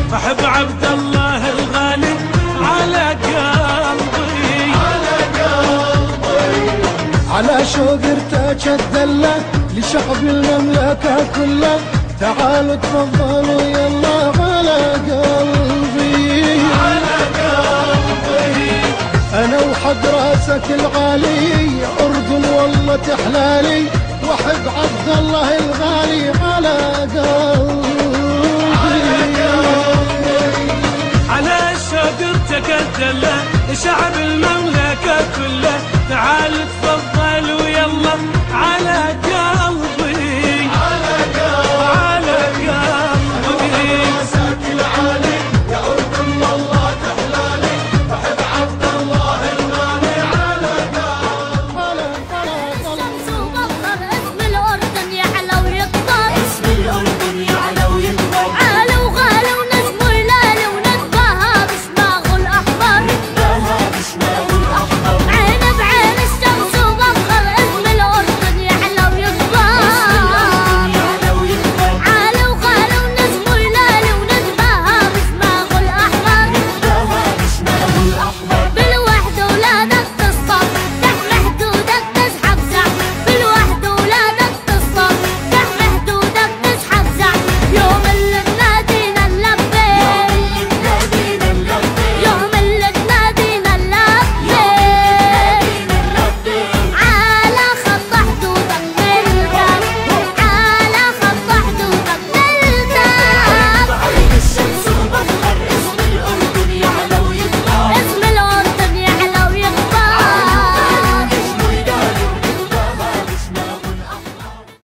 احب عبد الله الغالي على قلبي، على قلبي. على شوق ارتاج الدلة لشعب المملكة كله، تعالوا تفضلوا يلا على قلبي، على قلبي. انا وحق راسك الغالي اردن والله تحلالي، واحب عبد الله الغالي على قلبي. على شوق ارتاج الدلة لشعب المملكة